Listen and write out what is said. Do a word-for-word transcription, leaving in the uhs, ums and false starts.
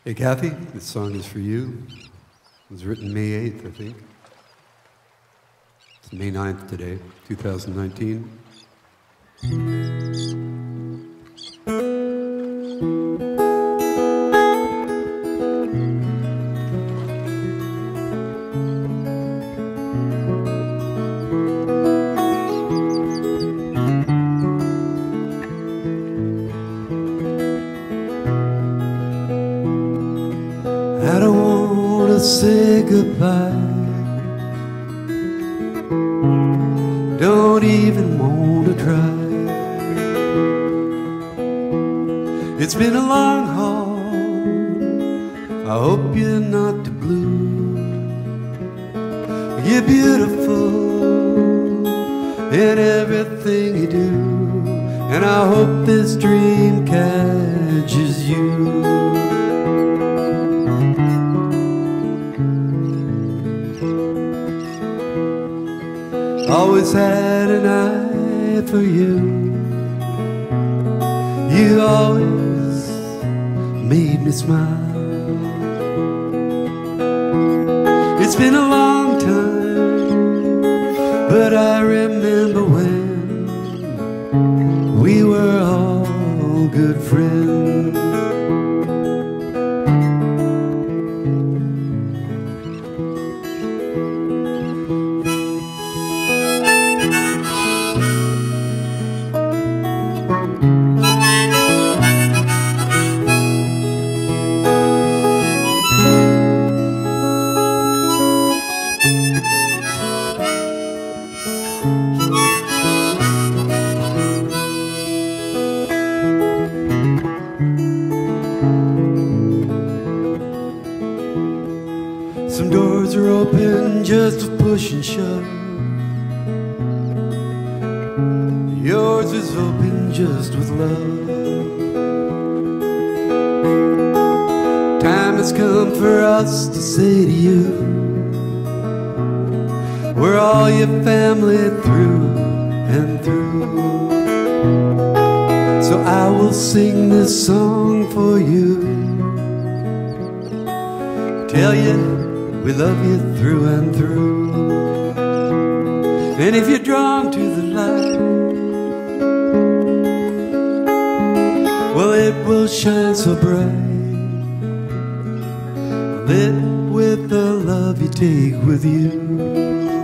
Hey Kathy, this song is for you. It was written May eighth, I think. It's May ninth today, two thousand nineteen. I don't want to say goodbye, don't even want to try. It's been a long haul, I hope you're not too blue. You're beautiful in everything you do, and I hope this dream catches you. Always had an eye for you. You always made me smile. It's been a long time, but I remember when we were all good friends. Some doors are open just with push and shove. Yours is open just with love. Time has come for us to say to you, we're all your family through and through. So I will sing this song for you, tell you we love you through and through. And if you're drawn to the light, well, it will shine so bright, lit with the love you take with you.